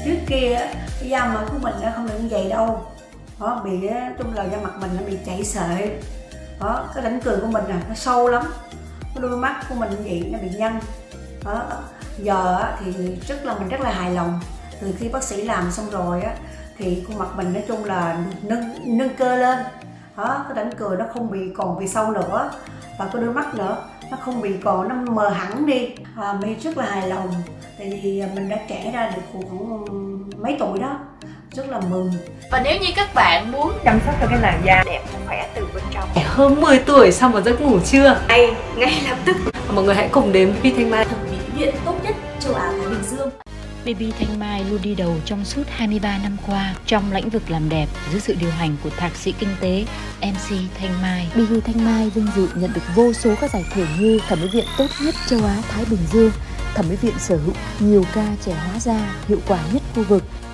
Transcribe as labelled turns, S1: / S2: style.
S1: Trước kia cái da mặt của mình nó không được như vậy đâu, đó, bị trong là da mặt mình nó bị chảy xệ, đó, cái rãnh cười của mình nó sâu lắm, cái đôi mắt của mình như vậy nó bị nhăn, đó. Giờ thì mình rất là hài lòng. Từ khi bác sĩ làm xong rồi thì khuôn mặt mình nói chung là nâng cơ lên, đó, cái rãnh cười nó không còn bị sâu nữa, và cái đôi mắt nữa nó không bị còn nó mờ hẳn đi. My rất là hài lòng, tại vì mình đã trẻ ra được khoảng mấy tuổi đó, rất là mừng.
S2: Và nếu như các bạn muốn
S3: chăm sóc cho cái làn da đẹp khỏe từ bên trong,
S4: hơn 10 tuổi sau một giấc ngủ trưa,
S3: ngay lập tức,
S4: mọi người hãy cùng đến BB Thanh Mai,
S2: thẩm mỹ viện tốt nhất châu Á Thái Bình Dương.
S5: BB Thanh Mai luôn đi đầu trong suốt 23 năm qua trong lĩnh vực làm đẹp dưới sự điều hành của thạc sĩ kinh tế MC Thanh Mai. BB Thanh Mai vinh dự nhận được vô số các giải thưởng như thẩm mỹ viện tốt nhất châu Á Thái Bình Dương, thẩm mỹ viện sở hữu nhiều ca trẻ hóa da hiệu quả nhất khu vực,